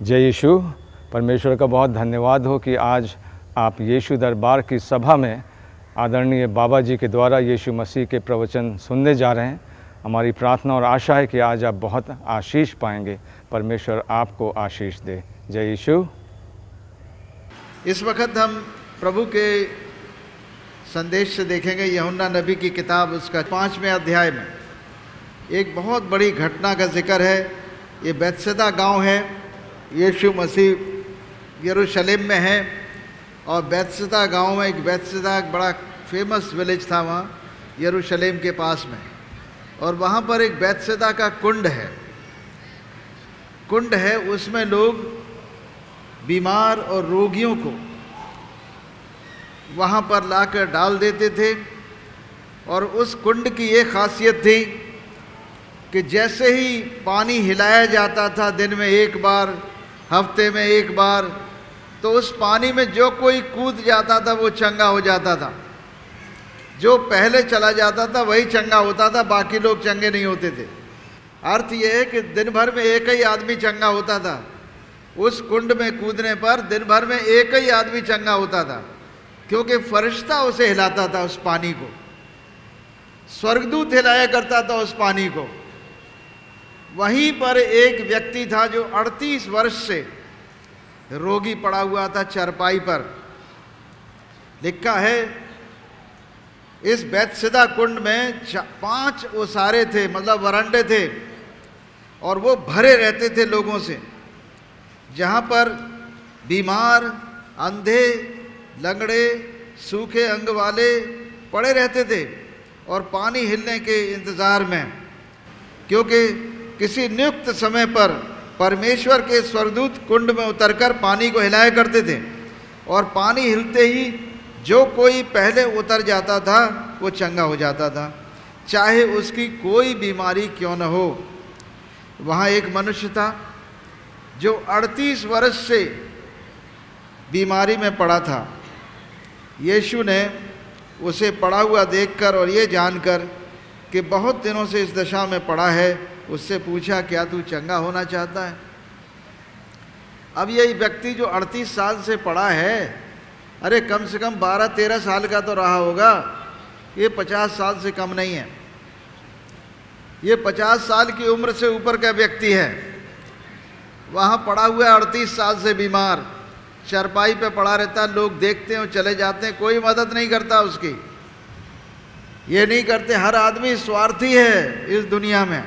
जय यीशु। परमेश्वर का बहुत धन्यवाद हो कि आज आप यीशु दरबार की सभा में आदरणीय बाबा जी के द्वारा यीशु मसीह के प्रवचन सुनने जा रहे हैं। हमारी प्रार्थना और आशा है कि आज आप बहुत आशीष पाएंगे। परमेश्वर आपको आशीष दे। जय यीशु। इस वक्त हम प्रभु के संदेश से देखेंगे यूहन्ना नबी की किताब, उसका 5वें अध्याय में एक बहुत बड़ी घटना का जिक्र है। ये बैतसैदा गांव है। यीशु मसीह यरूशलेम में है और बैतसैदा गांव में एक बड़ा फेमस विलेज था वहाँ यरूशलेम के पास में, और वहाँ पर एक बैतसैदा का कुंड है। उसमें लोग बीमार और रोगियों को वहाँ पर लाकर डाल देते थे। और उस कुंड की ये खासियत थी कि जैसे ही पानी हिलाया जाता था, दिन में एक बार, हफ्ते में एक बार, तो उस पानी में जो कोई कूद जाता था वो चंगा हो जाता था। जो पहले चला जाता था वही चंगा होता था, बाकी लोग चंगे नहीं होते थे। अर्थ ये है कि दिन भर में एक ही आदमी चंगा होता था। उस कुंड में कूदने पर दिन भर में एक ही आदमी चंगा होता था, क्योंकि फरिश्ता उसे हिलाता था। उस पानी को स्वर्गदूत हिलाया करता था उस पानी को। वहीं पर एक व्यक्ति था जो 38 वर्ष से रोगी पड़ा हुआ था चारपाई पर। लिखा है इस बैतसैदा कुंड में 5 ओसारे थे, मतलब वरांडे थे, और वो भरे रहते थे लोगों से, जहाँ पर बीमार, अंधे, लंगड़े, सूखे अंग वाले पड़े रहते थे और पानी हिलने के इंतज़ार में, क्योंकि किसी नियुक्त समय पर परमेश्वर के स्वर्गदूत कुंड में उतरकर पानी को हिलाया करते थे, और पानी हिलते ही जो कोई पहले उतर जाता था वो चंगा हो जाता था, चाहे उसकी कोई बीमारी क्यों न हो। वहाँ एक मनुष्य था जो 38 वर्ष से बीमारी में पड़ा था। यीशु ने उसे पड़ा हुआ देखकर और ये जानकर कि बहुत दिनों से इस दशा में पड़ा है, उससे पूछा, क्या तू चंगा होना चाहता है? अब यही व्यक्ति जो 38 साल से पड़ा है, अरे कम से कम 12-13 साल का तो रहा होगा। ये 50 साल से कम नहीं है। ये 50 साल की उम्र से ऊपर का व्यक्ति है। वहाँ पड़ा हुआ है 38 साल से बीमार, चारपाई पे पड़ा रहता है। लोग देखते हैं और चले जाते हैं, कोई मदद नहीं करता उसकी। ये नहीं करते। हर आदमी स्वार्थी है इस दुनिया में,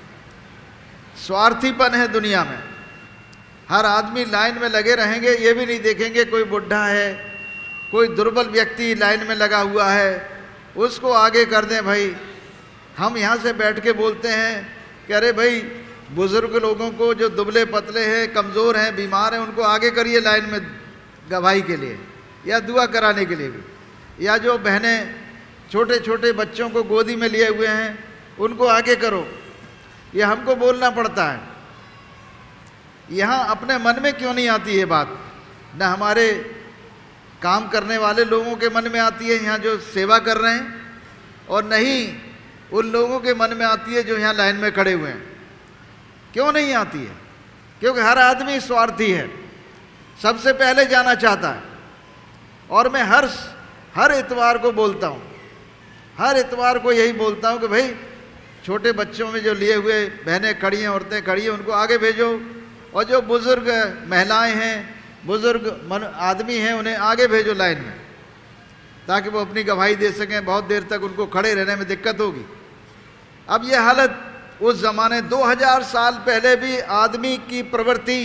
स्वार्थीपन है दुनिया में। हर आदमी लाइन में लगे रहेंगे, ये भी नहीं देखेंगे कोई बुढ़ा है, कोई दुर्बल व्यक्ति लाइन में लगा हुआ है, उसको आगे कर दें। भाई हम यहाँ से बैठ के बोलते हैं कि अरे भाई बुज़ुर्ग लोगों को, जो दुबले पतले हैं, कमज़ोर हैं, बीमार हैं, उनको आगे करिए लाइन में गवाही के लिए या दुआ कराने के लिए भी। या जो बहनें छोटे छोटे बच्चों को गोदी में लिए हुए हैं, उनको आगे करो। ये हमको बोलना पड़ता है। यहाँ अपने मन में क्यों नहीं आती ये बात? न हमारे काम करने वाले लोगों के मन में आती है यहाँ जो सेवा कर रहे हैं, और नहीं उन लोगों के मन में आती है जो यहाँ लाइन में खड़े हुए हैं। क्यों नहीं आती है? क्योंकि हर आदमी स्वार्थी है, सबसे पहले जाना चाहता है। और मैं हर इतवार को बोलता हूँ, हर इतवार को यही बोलता हूँ कि भाई छोटे बच्चों में जो लिए हुए बहनें खड़ी हैं, औरतें खड़ी हैं, उनको आगे भेजो। और जो बुज़ुर्ग महिलाएं हैं, बुज़ुर्ग आदमी हैं, उन्हें आगे भेजो लाइन में, ताकि वो अपनी गवाही दे सकें। बहुत देर तक उनको खड़े रहने में दिक्कत होगी। अब ये हालत उस ज़माने 2000 साल पहले भी आदमी की प्रवृत्ति,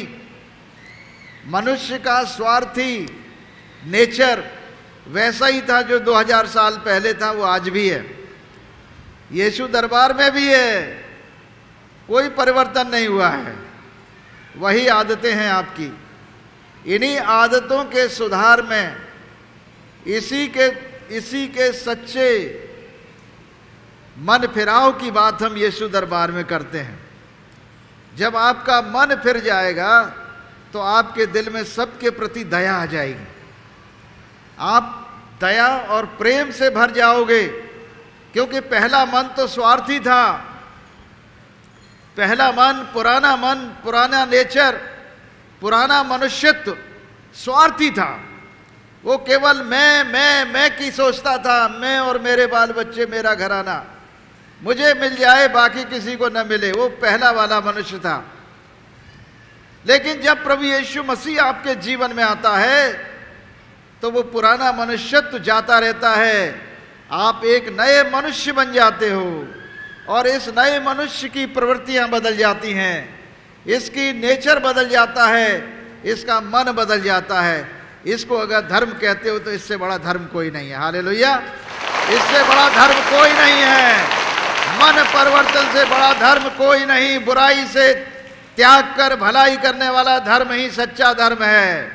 मनुष्य का स्वार्थी नेचर वैसा ही था जो 2000 साल पहले था, वो आज भी है। यीशु दरबार में भी है, कोई परिवर्तन नहीं हुआ है। वही आदतें हैं आपकी। इन्हीं आदतों के सुधार में, इसी के सच्चे मन फिराव की बात हम यीशु दरबार में करते हैं। जब आपका मन फिर जाएगा तो आपके दिल में सबके प्रति दया आ जाएगी। आप दया और प्रेम से भर जाओगे, क्योंकि पहला मन तो स्वार्थी था। पहला मन, पुराना नेचर पुराना मनुष्यत्व स्वार्थी था। वो केवल मैं की सोचता था, मैं और मेरे बाल बच्चे, मेरा घराना, मुझे मिल जाए बाकी किसी को न मिले। वो पहला वाला मनुष्य था। लेकिन जब प्रभु यीशु मसीह आपके जीवन में आता है तो वो पुराना मनुष्यत्व जाता रहता है। आप एक नए मनुष्य बन जाते हो और इस नए मनुष्य की प्रवृत्तियां बदल जाती हैं, इसकी नेचर बदल जाता है, इसका मन बदल जाता है। इसको अगर धर्म कहते हो तो इससे बड़ा धर्म कोई नहीं है। हालेलुया, इससे बड़ा धर्म कोई नहीं है। मन परिवर्तन से बड़ा धर्म कोई नहीं। बुराई से त्याग कर भलाई करने वाला धर्म ही सच्चा धर्म है।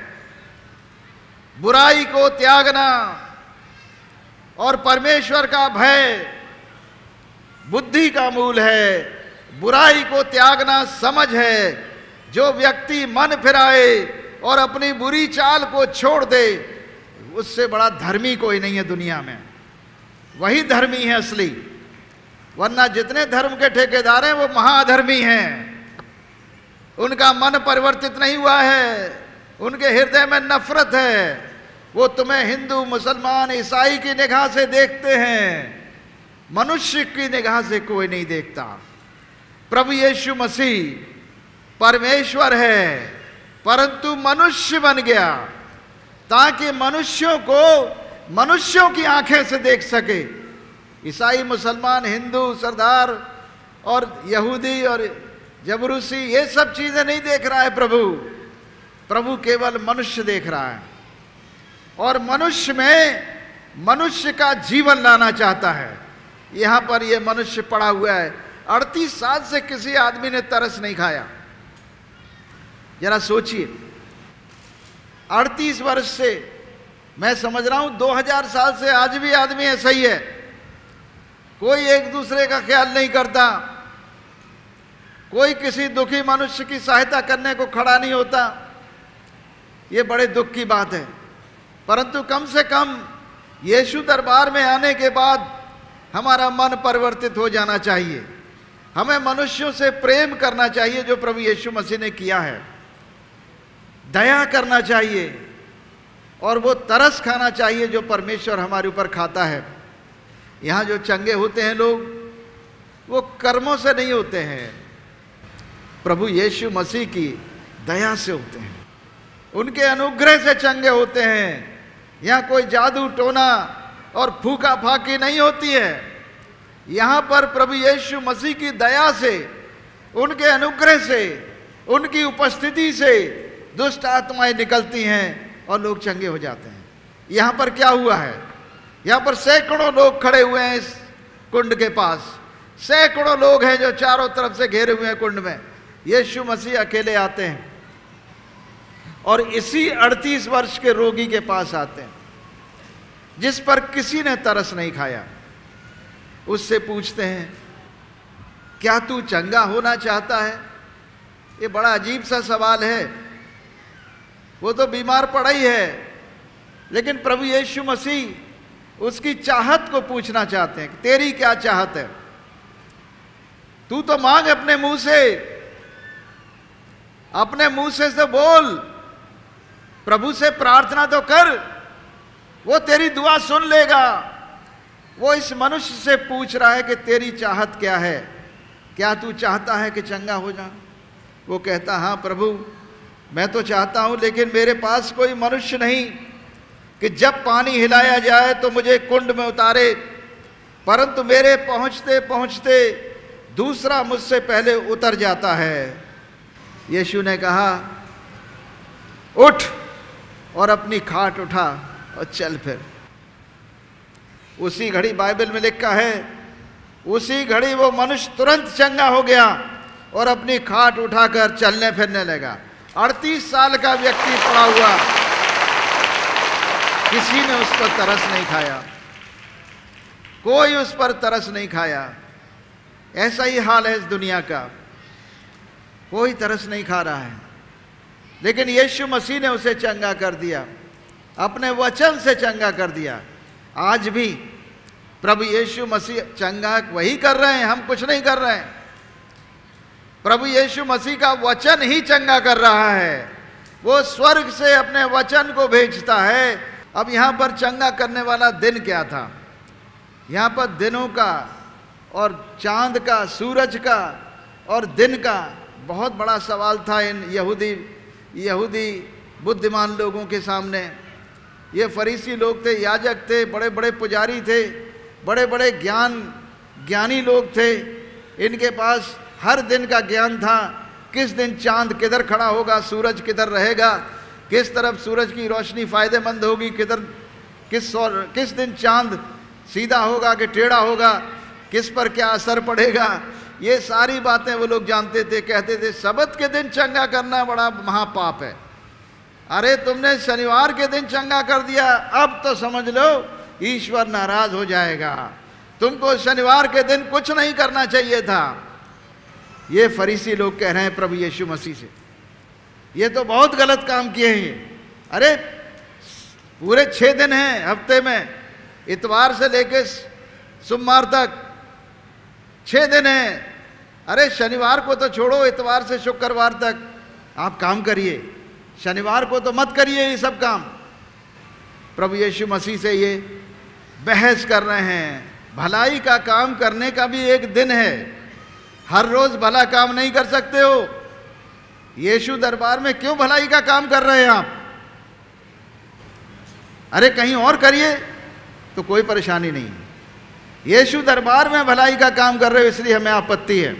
बुराई को त्यागना और परमेश्वर का भय बुद्धि का मूल है। बुराई को त्यागना समझ है। जो व्यक्ति मन फिराए और अपनी बुरी चाल को छोड़ दे, उससे बड़ा धर्मी कोई नहीं है दुनिया में। वही धर्मी है असली, वरना जितने धर्म के ठेकेदार हैं वो महाधर्मी हैं। उनका मन परिवर्तित नहीं हुआ है, उनके हृदय में नफरत है। वो तुम्हें हिंदू, मुसलमान, ईसाई की निगाह से देखते हैं, मनुष्य की निगाह से कोई नहीं देखता। प्रभु यीशु मसीह परमेश्वर है परंतु मनुष्य बन गया ताकि मनुष्यों को मनुष्यों की आंखें से देख सके। ईसाई, मुसलमान, हिंदू, सरदार और यहूदी और जबरूसी, ये सब चीजें नहीं देख रहा है प्रभु केवल मनुष्य देख रहा है और मनुष्य में मनुष्य का जीवन लाना चाहता है। यहां पर ये मनुष्य पड़ा हुआ है। 38 साल से किसी आदमी ने तरस नहीं खाया। जरा सोचिए, 38 वर्ष से, मैं समझ रहा हूं 2000 साल से आज भी आदमी ऐसा ही है। कोई एक दूसरे का ख्याल नहीं करता, कोई किसी दुखी मनुष्य की सहायता करने को खड़ा नहीं होता। ये बड़े दुख की बात है। परंतु कम से कम यीशु दरबार में आने के बाद हमारा मन परिवर्तित हो जाना चाहिए। हमें मनुष्यों से प्रेम करना चाहिए जो प्रभु यीशु मसीह ने किया है, दया करना चाहिए और वो तरस खाना चाहिए जो परमेश्वर हमारे ऊपर खाता है। यहाँ जो चंगे होते हैं लोग, वो कर्मों से नहीं होते हैं, प्रभु यीशु मसीह की दया से होते हैं, उनके अनुग्रह से चंगे होते हैं। यहाँ कोई जादू टोना और फूका फाकी नहीं होती है। यहाँ पर प्रभु यीशु मसीह की दया से, उनके अनुग्रह से, उनकी उपस्थिति से दुष्ट आत्माएं निकलती हैं और लोग चंगे हो जाते हैं। यहाँ पर क्या हुआ है? यहाँ पर सैकड़ों लोग खड़े हुए हैं इस कुंड के पास। सैकड़ों लोग हैं जो चारों तरफ से घेरे हुए हैं कुंड में। यीशु मसीह अकेले आते हैं और इसी 38 वर्ष के रोगी के पास आते हैं जिस पर किसी ने तरस नहीं खाया। उससे पूछते हैं, क्या तू चंगा होना चाहता है? ये बड़ा अजीब सा सवाल है। वो तो बीमार पड़ा ही है, लेकिन प्रभु यीशु मसीह उसकी चाहत को पूछना चाहते हैं, तेरी क्या चाहत है? तू तो मांग अपने मुंह से तो बोल, प्रभु से प्रार्थना तो कर, वो तेरी दुआ सुन लेगा। वो इस मनुष्य से पूछ रहा है कि तेरी चाहत क्या है, क्या तू चाहता है कि चंगा हो जा? वो कहता, हाँ प्रभु, मैं तो चाहता हूं, लेकिन मेरे पास कोई मनुष्य नहीं कि जब पानी हिलाया जाए तो मुझे कुंड में उतारे, परंतु मेरे पहुंचते पहुंचते दूसरा मुझसे पहले उतर जाता है। यीशु ने कहा, उठ और अपनी खाट उठा और चल फिर। उसी घड़ी बाइबल में लिखा है, उसी घड़ी वो मनुष्य तुरंत चंगा हो गया और अपनी खाट उठाकर चलने फिरने लगा। 38 साल का व्यक्ति पड़ा हुआ, किसी ने उस पर तरस नहीं खाया, कोई उस पर तरस नहीं खाया। ऐसा ही हाल है इस दुनिया का, कोई तरस नहीं खा रहा है। लेकिन यीशु मसीह ने उसे चंगा कर दिया, अपने वचन से चंगा कर दिया। आज भी प्रभु यीशु मसीह चंगा वही कर रहे हैं, हम कुछ नहीं कर रहे हैं। प्रभु यीशु मसीह का वचन ही चंगा कर रहा है। वो स्वर्ग से अपने वचन को भेजता है। अब यहाँ पर चंगा करने वाला दिन क्या था? यहाँ पर दिनों का और चांद का, सूरज का और दिन का बहुत बड़ा सवाल था इन यहूदी बुद्धिमान लोगों के सामने। ये फरीसी लोग थे, याजक थे, बड़े बड़े पुजारी थे, बड़े बड़े ज्ञानी लोग थे। इनके पास हर दिन का ज्ञान था। किस दिन चांद किधर खड़ा होगा, सूरज किधर रहेगा, किस तरफ सूरज की रोशनी फ़ायदेमंद होगी, किस दिन चांद सीधा होगा कि टेढ़ा होगा, किस पर क्या असर पड़ेगा, ये सारी बातें वो लोग जानते थे। कहते थे सबत के दिन चंगा करना बड़ा महापाप है। अरे तुमने शनिवार के दिन चंगा कर दिया, अब तो समझ लो ईश्वर नाराज हो जाएगा। तुमको शनिवार के दिन कुछ नहीं करना चाहिए था। ये फरीसी लोग कह रहे हैं प्रभु यीशु मसीह से, ये तो बहुत गलत काम किए हैं। अरे पूरे 6 दिन हैं हफ्ते में, इतवार से लेके सोमवार तक 6 दिन हैं। अरे शनिवार को तो छोड़ो, इतवार से शुक्रवार तक आप काम करिए, शनिवार को तो मत करिए ये सब काम। प्रभु यीशु मसीह से ये बहस कर रहे हैं। भलाई का काम करने का भी एक दिन है, हर रोज भला काम नहीं कर सकते हो। यीशु दरबार में क्यों भलाई का काम कर रहे हैं आप? अरे कहीं और करिए तो कोई परेशानी नहीं। यीशु दरबार में भलाई का काम कर रहे हो इसलिए हमें आपत्ति है।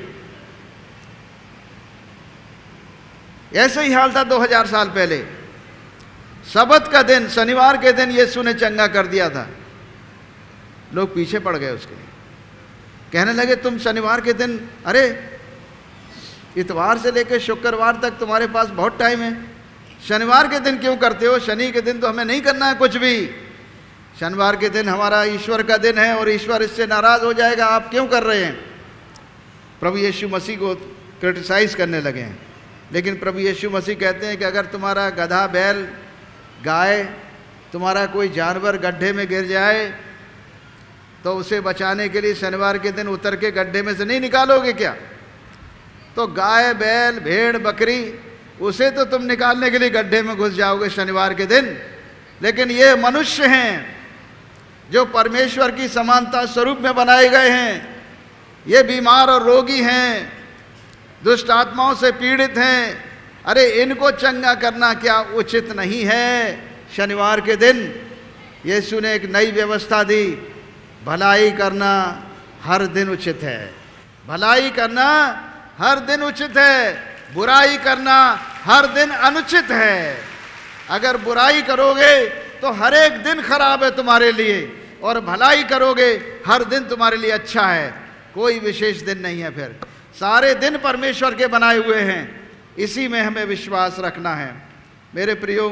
ऐसे ही हाल था 2000 साल पहले। सबत का दिन, शनिवार के दिन यीशु ने चंगा कर दिया था। लोग पीछे पड़ गए उसके, कहने लगे तुम शनिवार के दिन, अरे इतवार से लेकर शुक्रवार तक तुम्हारे पास बहुत टाइम है, शनिवार के दिन क्यों करते हो? शनि के दिन तो हमें नहीं करना है कुछ भी। शनिवार के दिन हमारा ईश्वर का दिन है और ईश्वर इससे नाराज हो जाएगा, आप क्यों कर रहे हैं? प्रभु यीशु मसीह को क्रिटिसाइज करने लगे हैं। लेकिन प्रभु यीशु मसीह कहते हैं कि अगर तुम्हारा गधा, बैल, गाय, तुम्हारा कोई जानवर गड्ढे में गिर जाए तो उसे बचाने के लिए शनिवार के दिन उतर के गड्ढे में से नहीं निकालोगे क्या? तो गाय, बैल, भेड़, बकरी, उसे तो तुम निकालने के लिए गड्ढे में घुस जाओगे शनिवार के दिन। लेकिन ये मनुष्य हैं जो परमेश्वर की समानता स्वरूप में बनाए गए हैं, ये बीमार और रोगी हैं, दुष्ट आत्माओं से पीड़ित हैं। अरे इनको चंगा करना क्या उचित नहीं है शनिवार के दिन? यीशु ने एक नई व्यवस्था दी, भलाई करना हर दिन उचित है। भलाई करना हर दिन उचित है, बुराई करना हर दिन अनुचित है। अगर बुराई करोगे तो हर एक दिन खराब है तुम्हारे लिए, और भलाई करोगे हर दिन तुम्हारे लिए अच्छा है। कोई विशेष दिन नहीं है, फिर सारे दिन परमेश्वर के बनाए हुए हैं। इसी में हमें विश्वास रखना है। मेरे प्रियो,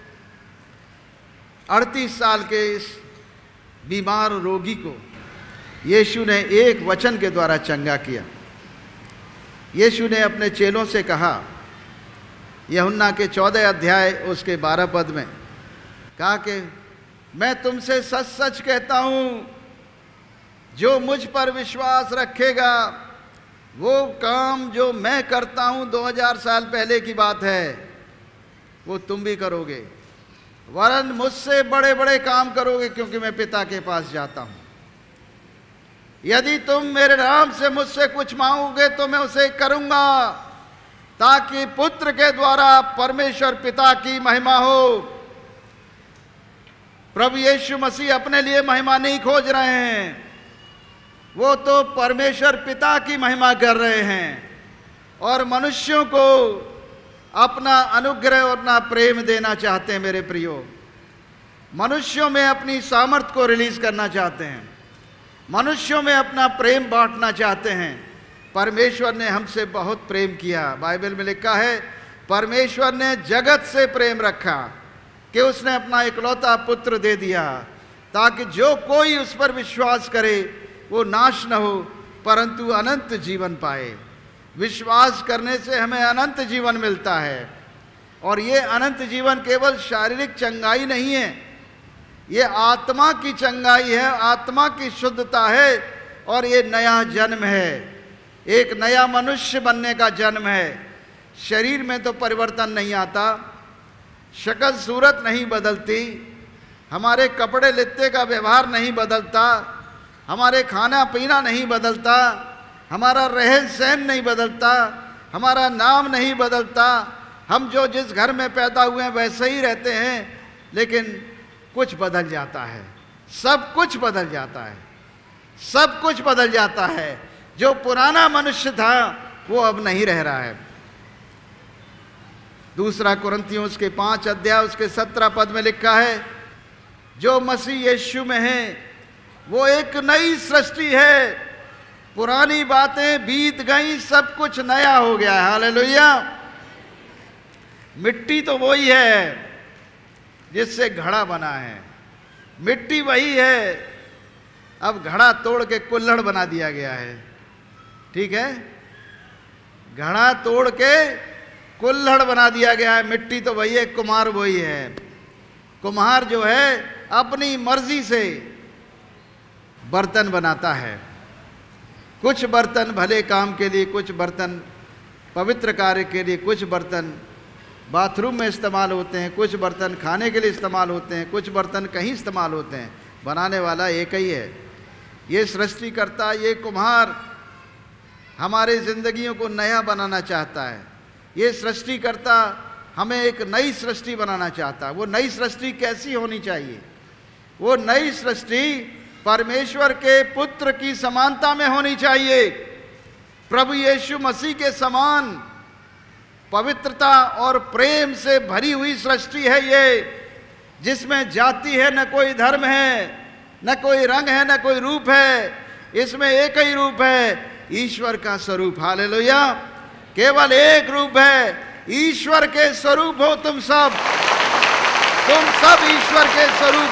38 साल के इस बीमार रोगी को यीशु ने एक वचन के द्वारा चंगा किया। यीशु ने अपने चेलों से कहा, यूहन्ना के 14 अध्याय उसके 12 पद में कहा कि मैं तुमसे सच सच कहता हूँ, जो मुझ पर विश्वास रखेगा वो काम जो मैं करता हूँ 2000 साल पहले की बात है, वो तुम भी करोगे, वरन मुझसे बड़े बड़े काम करोगे, क्योंकि मैं पिता के पास जाता हूँ। यदि तुम मेरे नाम से मुझसे कुछ मांगोगे तो मैं उसे करूँगा, ताकि पुत्र के द्वारा परमेश्वर पिता की महिमा हो। प्रभु यीशु मसीह अपने लिए महिमा नहीं खोज रहे हैं, वो तो परमेश्वर पिता की महिमा कर रहे हैं और मनुष्यों को अपना अनुग्रह और अपना प्रेम देना चाहते हैं। मेरे प्रियो, मनुष्यों में अपनी सामर्थ को रिलीज करना चाहते हैं, मनुष्यों में अपना प्रेम बांटना चाहते हैं। परमेश्वर ने हमसे बहुत प्रेम किया। बाइबल में लिखा है, परमेश्वर ने जगत से प्रेम रखा कि उसने अपना इकलौता पुत्र दे दिया, ताकि जो कोई उस पर विश्वास करे वो नाश न हो परंतु अनंत जीवन पाए। विश्वास करने से हमें अनंत जीवन मिलता है, और ये अनंत जीवन केवल शारीरिक चंगाई नहीं है, ये आत्मा की चंगाई है, आत्मा की शुद्धता है, और ये नया जन्म है, एक नया मनुष्य बनने का जन्म है। शरीर में तो परिवर्तन नहीं आता, शक्ल सूरत नहीं बदलती, हमारे कपड़े लित्ते का व्यवहार नहीं बदलता, हमारे खाना पीना नहीं बदलता, हमारा रहन सहन नहीं बदलता, हमारा नाम नहीं बदलता, हम जो जिस घर में पैदा हुए हैं वैसे ही रहते हैं, लेकिन कुछ बदल जाता है, सब कुछ बदल जाता है, सब कुछ बदल जाता है। जो पुराना मनुष्य था वो अब नहीं रह रहा है। दूसरा कुरिन्थियों उसके 5 अध्याय उसके 17 पद में लिखा है, जो मसीह यीशु में है वो एक नई सृष्टि है, पुरानी बातें बीत गई, सब कुछ नया हो गया है। हालेलुया। मिट्टी तो वही है जिससे घड़ा बना है, मिट्टी वही है, अब घड़ा तोड़ के कुल्हड़ बना दिया गया है। ठीक है, घड़ा तोड़ के कुल्हड़ बना दिया गया है। मिट्टी तो वही है, कुम्हार वही है। कुम्हार जो है अपनी मर्जी से बर्तन बनाता है। कुछ बर्तन भले काम के लिए, कुछ बर्तन पवित्र कार्य के लिए, कुछ बर्तन बाथरूम में इस्तेमाल होते हैं, कुछ बर्तन खाने के लिए इस्तेमाल होते हैं, कुछ बर्तन कहीं इस्तेमाल होते हैं। बनाने वाला एक ही है। ये सृष्टिकर्ता, ये कुम्हार हमारे ज़िंदगियों को नया बनाना चाहता है। ये सृष्टिकर्ता हमें एक नई सृष्टि बनाना चाहता है। वो नई सृष्टि कैसी होनी चाहिए? वो नई सृष्टि परमेश्वर के पुत्र की समानता में होनी चाहिए। प्रभु यीशु मसीह के समान पवित्रता और प्रेम से भरी हुई सृष्टि है ये, जिसमें जाति है, न कोई धर्म है, न कोई रंग है, न कोई रूप है। इसमें एक ही रूप है, ईश्वर का स्वरूप। हालेलुया। केवल एक रूप है, ईश्वर के स्वरूप हो तुम सब ईश्वर के स्वरूप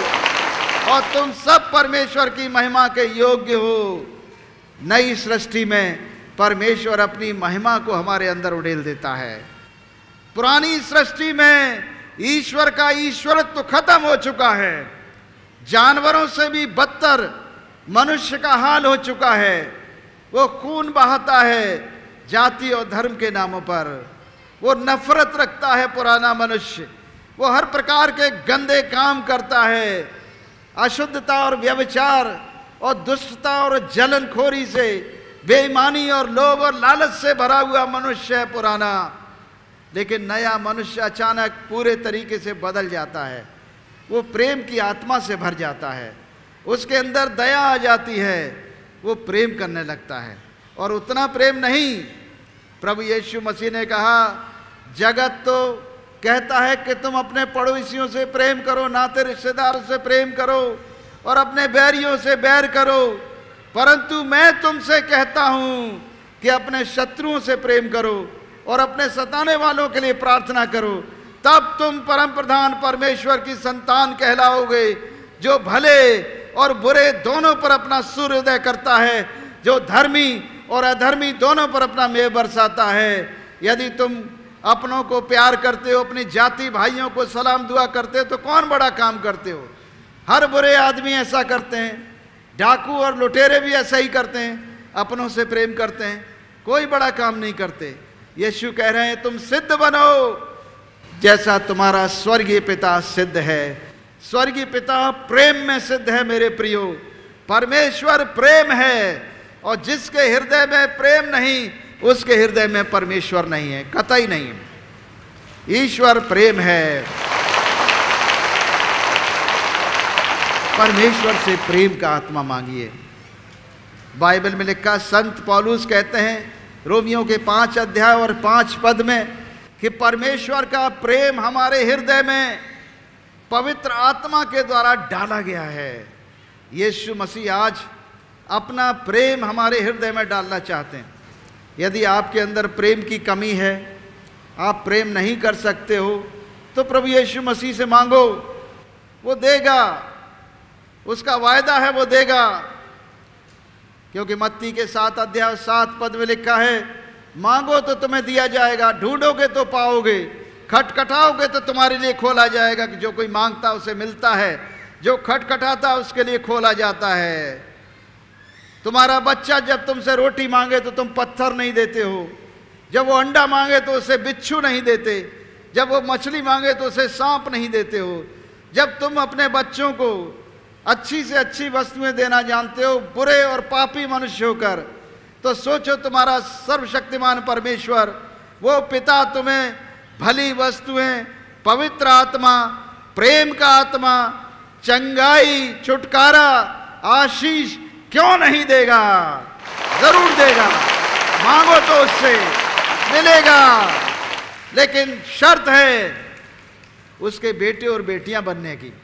हो और तुम सब परमेश्वर की महिमा के योग्य हो। नई सृष्टि में परमेश्वर अपनी महिमा को हमारे अंदर उड़ेल देता है। पुरानी सृष्टि में ईश्वर का ईश्वरत्व खत्म हो चुका है। जानवरों से भी बदतर मनुष्य का हाल हो चुका है। वो खून बहाता है जाति और धर्म के नामों पर। वो नफरत रखता है पुराना मनुष्य। वो हर प्रकार के गंदे काम करता है। अशुद्धता और व्यभिचार और दुष्टता और जलनखोरी से, बेईमानी और लोभ और लालच से भरा हुआ मनुष्य है पुराना। लेकिन नया मनुष्य अचानक पूरे तरीके से बदल जाता है। वो प्रेम की आत्मा से भर जाता है, उसके अंदर दया आ जाती है, वो प्रेम करने लगता है। और उतना प्रेम नहीं, प्रभु यीशु मसीह ने कहा, जगत तो कहता है कि तुम अपने पड़ोसियों से प्रेम करो, नाते रिश्तेदारों से प्रेम करो और अपने बैरियों से बैर करो, परंतु मैं तुमसे कहता हूं कि अपने शत्रुओं से प्रेम करो और अपने सताने वालों के लिए प्रार्थना करो, तब तुम परम प्रधान परमेश्वर की संतान कहलाओगे, जो भले और बुरे दोनों पर अपना सूर्योदय करता है, जो धर्मी और अधर्मी दोनों पर अपना मेघ बरसाता है। यदि तुम अपनों को प्यार करते हो, अपनी जाति भाइयों को सलाम दुआ करते हो, तो कौन बड़ा काम करते हो? हर बुरे आदमी ऐसा करते हैं, डाकू और लुटेरे भी ऐसा ही करते हैं, अपनों से प्रेम करते हैं, कोई बड़ा काम नहीं करते। यीशु कह रहे हैं, तुम सिद्ध बनो जैसा तुम्हारा स्वर्गीय पिता सिद्ध है। स्वर्गीय पिता प्रेम में सिद्ध है मेरे प्रियो। परमेश्वर प्रेम है और जिसके हृदय में प्रेम नहीं, उसके हृदय में परमेश्वर नहीं है, कतई नहीं। ईश्वर प्रेम है। परमेश्वर से प्रेम का आत्मा मांगिए। बाइबल में लिखा, संत पौलुस कहते हैं रोमियों के 5 अध्याय और 5 पद में कि परमेश्वर का प्रेम हमारे हृदय में पवित्र आत्मा के द्वारा डाला गया है। यीशु मसीह आज अपना प्रेम हमारे हृदय में डालना चाहते हैं। यदि आपके अंदर प्रेम की कमी है, आप प्रेम नहीं कर सकते हो, तो प्रभु यीशु मसीह से मांगो, वो देगा, उसका वायदा है, वो देगा। क्योंकि मत्ती के 7 अध्याय 7 पद में लिखा है, मांगो तो तुम्हें दिया जाएगा, ढूंढोगे तो पाओगे, खटखटाओगे तो तुम्हारे लिए खोला जाएगा। कि जो कोई मांगता उसे मिलता है, जो खटखटाता उसके लिए खोला जाता है। तुम्हारा बच्चा जब तुमसे रोटी मांगे तो तुम पत्थर नहीं देते हो, जब वो अंडा मांगे तो उसे बिच्छू नहीं देते। जब वो मछली मांगे तो उसे सांप नहीं देते हो, जब तुम अपने बच्चों को अच्छी से अच्छी वस्तुएं देना जानते हो बुरे और पापी मनुष्य होकर, तो सोचो तुम्हारा सर्वशक्तिमान परमेश्वर वो पिता तुम्हें भली वस्तुएं, पवित्र आत्मा, प्रेम का आत्मा, चंगाई, छुटकारा, आशीष क्यों नहीं देगा? जरूर देगा। मांगो तो उससे मिलेगा, लेकिन शर्त है उसके बेटे और बेटियां बनने की,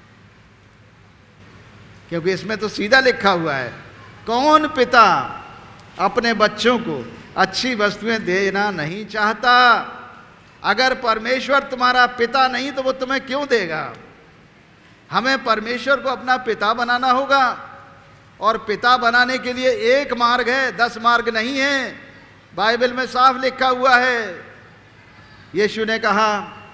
क्योंकि इसमें तो सीधा लिखा हुआ है, कौन पिता अपने बच्चों को अच्छी वस्तुएं देना नहीं चाहता? अगर परमेश्वर तुम्हारा पिता नहीं तो वो तुम्हें क्यों देगा? हमें परमेश्वर को अपना पिता बनाना होगा, और पिता बनाने के लिए एक मार्ग है, 10 मार्ग नहीं है। बाइबल में साफ लिखा हुआ है, यीशु ने कहा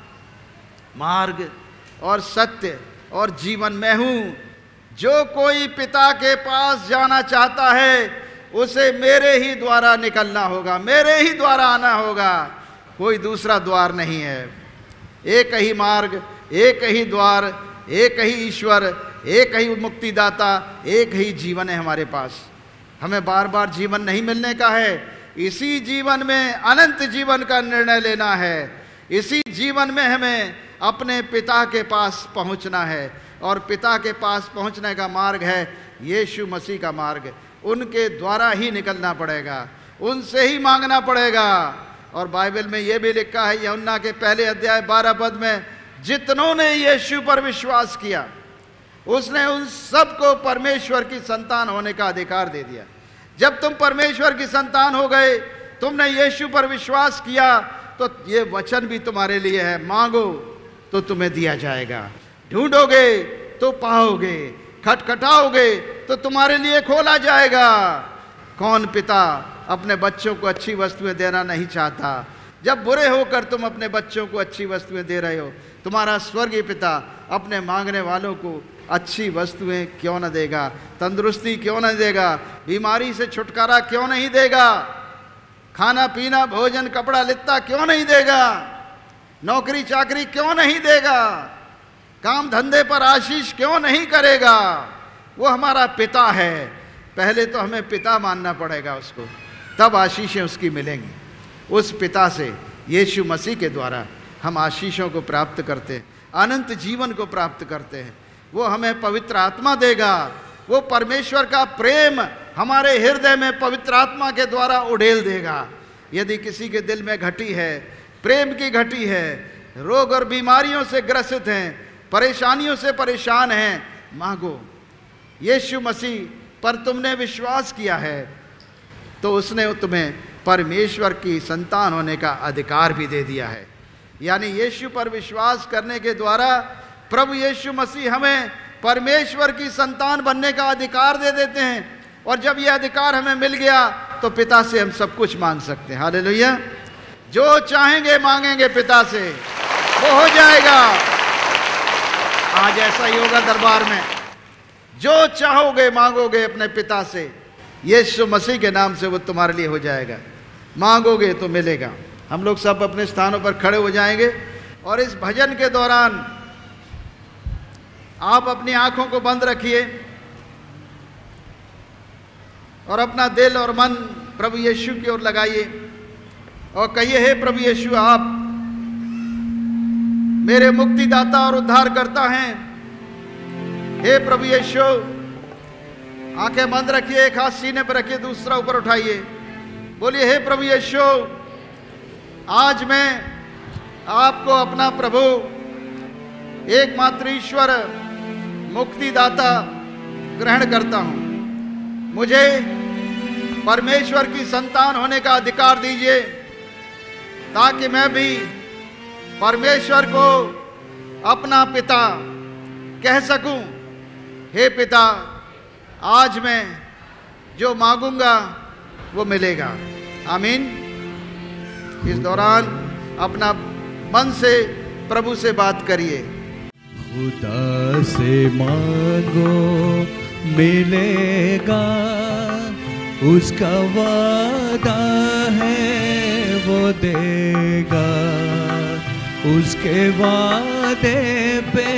मार्ग और सत्य और जीवन मैं हूं, जो कोई पिता के पास जाना चाहता है उसे मेरे ही द्वारा निकलना होगा, मेरे ही द्वारा आना होगा, कोई दूसरा द्वार नहीं है। एक ही मार्ग, एक ही द्वार, एक ही ईश्वर, एक ही मुक्तिदाता, एक ही जीवन है हमारे पास। हमें बार बार जीवन नहीं मिलने का है, इसी जीवन में अनंत जीवन का निर्णय लेना है। इसी जीवन में हमें अपने पिता के पास पहुंचना है, और पिता के पास पहुंचने का मार्ग है यीशु मसीह का मार्ग। उनके द्वारा ही निकलना पड़ेगा, उनसे ही मांगना पड़ेगा। और बाइबल में यह भी लिखा है यूहन्ना के पहले अध्याय 12 पद में, जितनों ने यीशु पर विश्वास किया उसने उन सबको परमेश्वर की संतान होने का अधिकार दे दिया। जब तुम परमेश्वर की संतान हो गए, तुमने यीशु पर विश्वास किया, तो ये वचन भी तुम्हारे लिए है, मांगो तो तुम्हें दिया जाएगा, ढूंढोगे तो पाओगे, खटखटाओगे तो तुम्हारे लिए खोला जाएगा। कौन पिता अपने बच्चों को अच्छी वस्तुएं देना नहीं चाहता? जब बुरे होकर तुम अपने बच्चों को अच्छी वस्तुएं दे रहे हो, तुम्हारा स्वर्गीय पिता अपने मांगने वालों को अच्छी वस्तुएं क्यों न देगा? तंदुरुस्ती क्यों न देगा? बीमारी से छुटकारा क्यों नहीं देगा? खाना पीना, भोजन, कपड़ा लित्ता क्यों नहीं देगा? नौकरी चाकरी क्यों नहीं देगा? काम धंधे पर आशीष क्यों नहीं करेगा? वो हमारा पिता है। पहले तो हमें पिता मानना पड़ेगा उसको, तब आशीषें उसकी मिलेंगी। उस पिता से यीशु मसीह के द्वारा हम आशीषों को प्राप्त करते हैं, अनंत जीवन को प्राप्त करते हैं। वो हमें पवित्र आत्मा देगा, वो परमेश्वर का प्रेम हमारे हृदय में पवित्र आत्मा के द्वारा उड़ेल देगा। यदि किसी के दिल में घटी है, प्रेम की घटी है, रोग और बीमारियों से ग्रसित हैं, परेशानियों से परेशान हैं, मांगो। यीशु मसीह पर तुमने विश्वास किया है तो उसने तुम्हें परमेश्वर की संतान होने का अधिकार भी दे दिया है। यानी यीशु पर विश्वास करने के द्वारा प्रभु यीशु मसीह हमें परमेश्वर की संतान बनने का अधिकार दे देते हैं, और जब यह अधिकार हमें मिल गया तो पिता से हम सब कुछ मांग सकते हैं। हालेलुया। जो चाहेंगे मांगेंगे पिता से, वो हो जाएगा। आज ऐसा ही होगा दरबार में, जो चाहोगे मांगोगे अपने पिता से, यीशु मसीह के नाम से वो तुम्हारे लिए हो जाएगा। मांगोगे तो मिलेगा। हम लोग सब अपने स्थानों पर खड़े हो जाएंगे, और इस भजन के दौरान आप अपनी आंखों को बंद रखिए और अपना दिल और मन प्रभु यीशु की ओर लगाइए और कहिए, हे प्रभु यीशु, आप मेरे मुक्तिदाता और उद्धारकर्ता हैं। हे प्रभु यीशु, आंखें बंद रखिए, एक हाथ सीने पर रखिए, दूसरा ऊपर उठाइए, बोलिए, हे प्रभु यीशु, आज मैं आपको अपना प्रभु, एकमात्र ईश्वर, मुक्तिदाता ग्रहण करता हूं। मुझे परमेश्वर की संतान होने का अधिकार दीजिए, ताकि मैं भी परमेश्वर को अपना पिता कह सकूं। हे पिता, आज मैं जो मांगूंगा वो मिलेगा। आमीन। इस दौरान अपना मन से प्रभु से बात करिए। खुदा से मांगो मिलेगा, उसका वादा है वो देगा। उसके वादे पे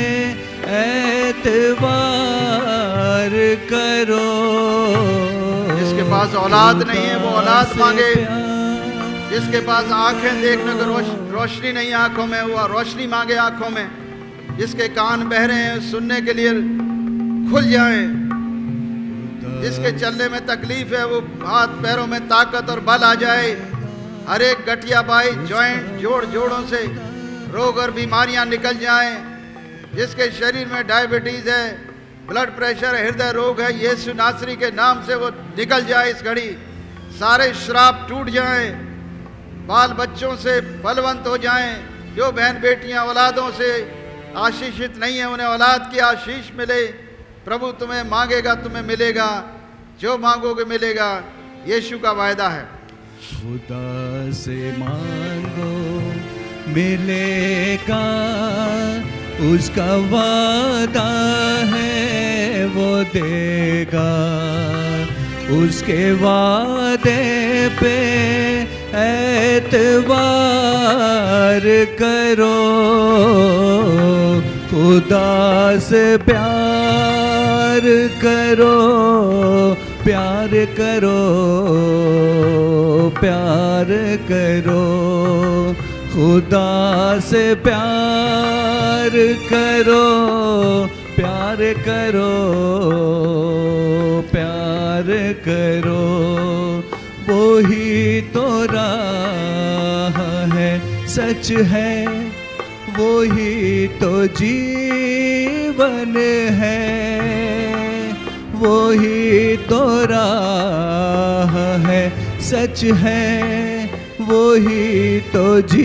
एतबार करो। जिसके पास औलाद नहीं है वो औलाद मांगे, जिसके पास आंखें देखने को रोशनी नहीं आंखों में वो रोशनी मांगे आंखों में, जिसके कान बहरे हैं सुनने के लिए खुल जाएं, जिसके चलने में तकलीफ है वो हाथ पैरों में ताकत और बल आ जाए। हर एक गठिया बाई जॉइंट जोड़ों से रोग और बीमारियां निकल जाएं। जिसके शरीर में डायबिटीज है, ब्लड प्रेशर, हृदय रोग है, यीशु नासरी के नाम से वो निकल जाए इस घड़ी। सारे श्राप टूट जाएं, बाल बच्चों से बलवंत हो जाएं। जो बहन बेटियां औलादों से आशीषित नहीं है उन्हें औलाद की आशीष मिले। प्रभु तुम्हें मांगेगा तुम्हें मिलेगा, जो मांगोगे मिलेगा, यीशु का वायदा है। खुदा से मांगो मिलेगा, उसका वादा है वो देगा। उसके वादे पे एतबार करो, खुदा से प्यार करो, प्यार करो, प्यार करो। खुदा से प्यार करो, प्यार करो, प्यार करो। वो ही तो राह है, सच है, वो ही तो जीवन है। वो ही तो राह है, सच है, वो ही तो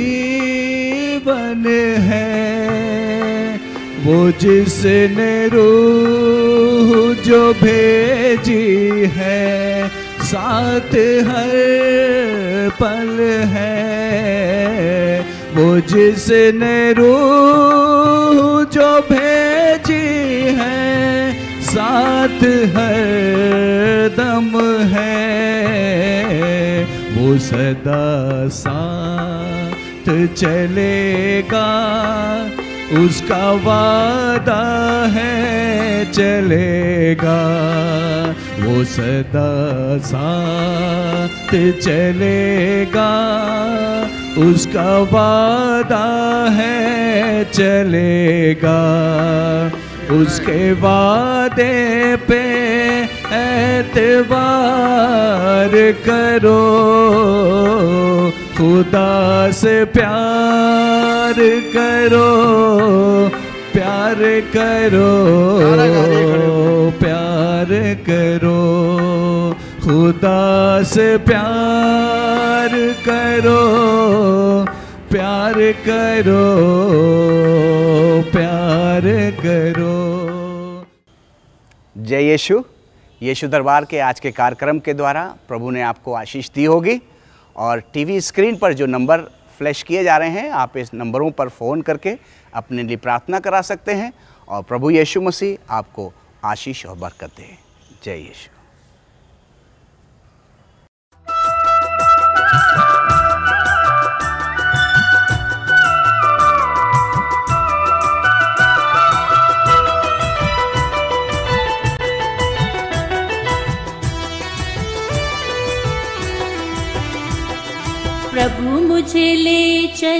जीवन है। वो जिसने रूह जो भेजी है, साथ हर पल है। वो जिसने रूह जो भेजी है, साथ हर दम है। वो सदा साथ चलेगा, उसका वादा है चलेगा। वो सदा साथ चलेगा, उसका वादा है चलेगा। उसके वादे पे एतबार करो, खुदा से प्यार करो, प्यार करो, प्यार करो। खुदा से प्यार करो, प्यार करो, प्यार करो। जय यीशु। यीशु दरबार के आज के कार्यक्रम के द्वारा प्रभु ने आपको आशीष दी होगी, और टीवी स्क्रीन पर जो नंबर फ्लैश किए जा रहे हैं, आप इस नंबरों पर फ़ोन करके अपने लिए प्रार्थना करा सकते हैं, और प्रभु यीशु मसीह आपको आशीष और बरकत दे। जय यीशु। प्रभु मुझे ले चल,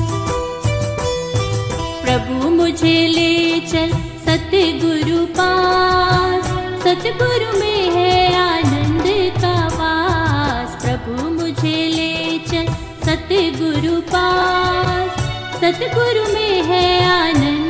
प्रभु मुझे ले चल सतगुरु पास। सतगुरु में है आनंद का वास। प्रभु मुझे ले चल सतगुरु पास। सतगुरु में है आनंद